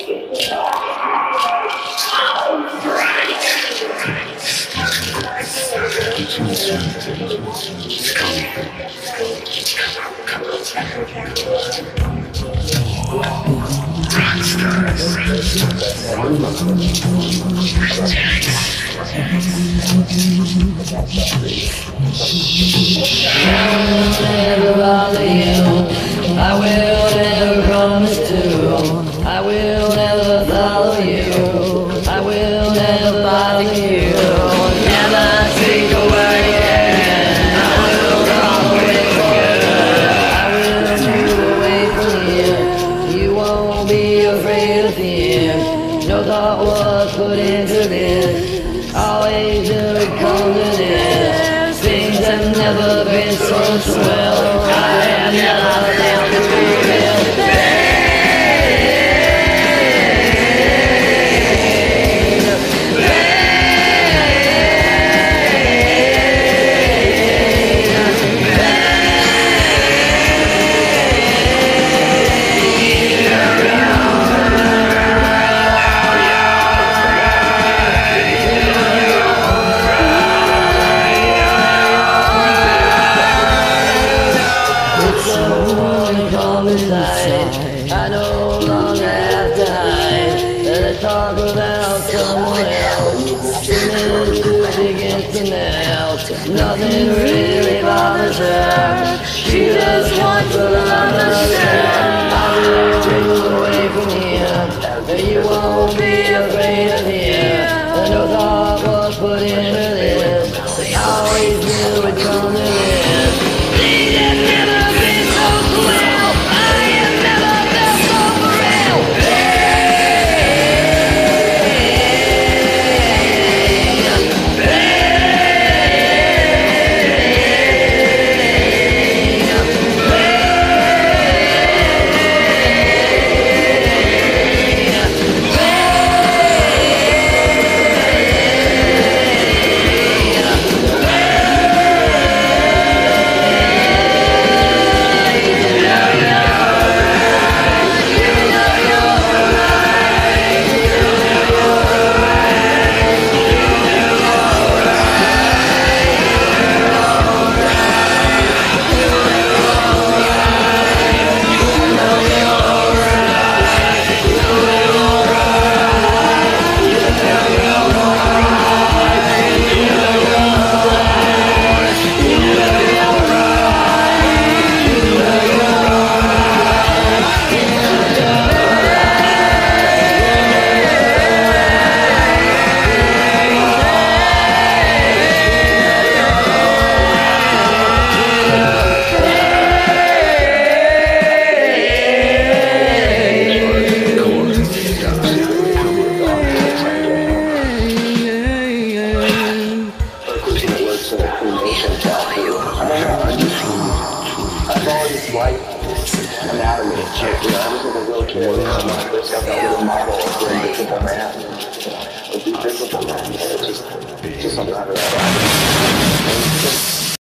Never bother you. I will never promise to. I will never follow you. I will never bother you. Never speak a word again. I will run away from you. I will move away from here. You won't be afraid of fear. No thought was put into this. Always do it come to this. Things have never been so swell. I am never down to be real. I no longer have to hide. Let's talk about someone else. Soon begins to melt. Nothing really bothers her. She just wants to love herself. I will move away from here. You won't be afraid of here. No thought was put into this. They always knew it come to this. Things have never been so swell. I have never felt so real. I've always liked anatomy. I was a little kid. I just got that little model of the Invisible Man. The Invisible Man. It's just a matter of